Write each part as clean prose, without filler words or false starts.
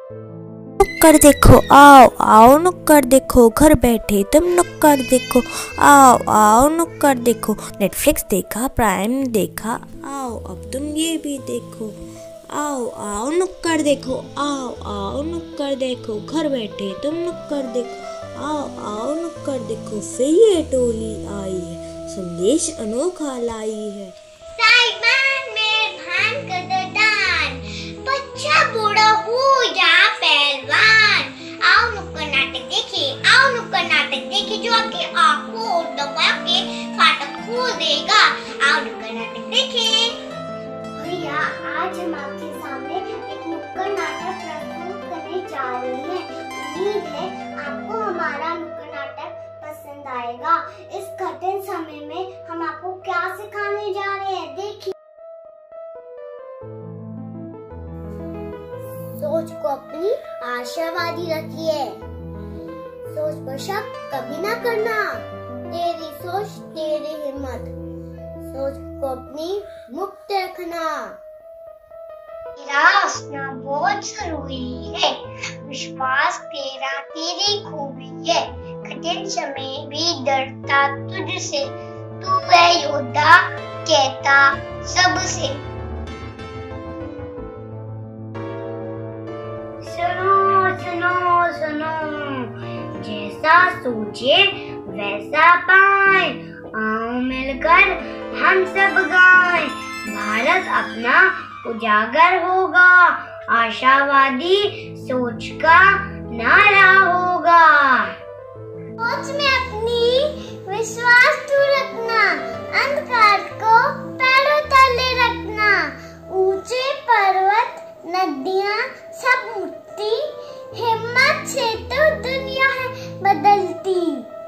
नुक्कड़ देखो, आओ आओ नुक्कड़ देखो, घर बैठे तुम नुक्कड़ देखो, आओ आओ नुक्कड़ देखो। नेटफ्लिक्स देखा, प्राइम देखा, आओ अब तुम ये भी देखो। आओ आओ नुक्कड़ देखो, आओ आओ नुक्कड़ देखो, घर बैठे तुम नुक्कड़ देखो, आओ आओ नुक्कड़ देखो। फिर ये टोली आई है, संदेश अनोखा लाई है। साइमन में भान कदरदान, बच्चा बूढ़ा हो या पहलवान, आओ नुक्कड़ नाटक देखिए, आओ नुक्कड़ नाटक देखिए, जो आपकी आंखों और दिमाग के फाटक खोल देगा। आओ नुक्कड़ नाटक देखिए। भैया, आज हम आपके सामने एक नुक्कड़ नाटक प्रस्तुत करने जा रहे हैं। उम्मीद है आपको हमारा नुक्कड़ नाटक पसंद आएगा। इस कठिन समय में हम आपको क्या सिखाने जा रहे हैं, देखिए। सोच को अपनी आशावादी रखिए, सोच पर शक कभी ना करना, तेरी सोच तेरी हिम्मत, सोच को अपनी मुक्त रखना। तेरा हंसना बहुत जरूरी है, विश्वास तेरा तेरी खूबी है, कठिन समय भी डरता तुझसे, तू है योद्धा कहता सबसे। सुनो सुनो सुनो, जैसा सोचे वैसा पाए, आओ मिलकर हम सब गाएं, भारत अपना उजागर होगा, आशावादी सोच का नारा होगा। सोच में अपनी विश्वास तू रखना, अंधकार को पैरों तले रखना, ऊंचे पर्वत नदियां सब मुट्ठी, हिम्मत से तो दुनिया है बदलती।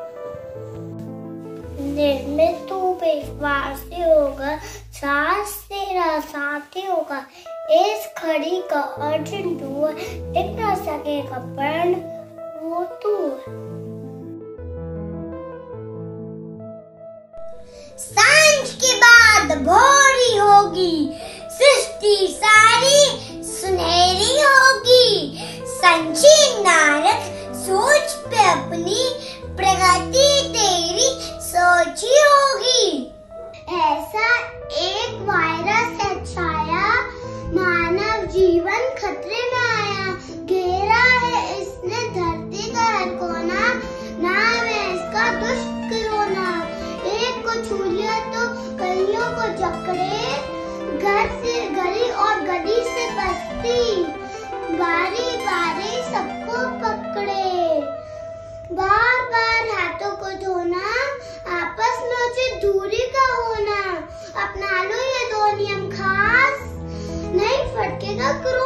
निर्मित तू विश्वासी होगा, साहस तेरा साथी होगा, इस खड़ी का अर्जुन तू है, टिक ना सकेगा पर्ण वो तू है। सांझ के बाद भोरी होगी, सृष्टि सारी सुनहरी होगी, संची नारक सोच पे अपनी, प्रगति तेरी सोची होगी। ऐसा एक वायरस है छाया, मानव जीवन खतरे में आया, घेरा है इसने धरती का हर कोना, नाम है इसका दुष्ट कोरोना। एक को छू लिया तो कईयों को जकड़े, घर से गली और गली से बस्ती, बारी बारी सबको पकड़े। बार बार हाथों को धोना, आपस में उचित दूरी का होना, अपना लो ये दो नियम खास, नहीं फटकेगा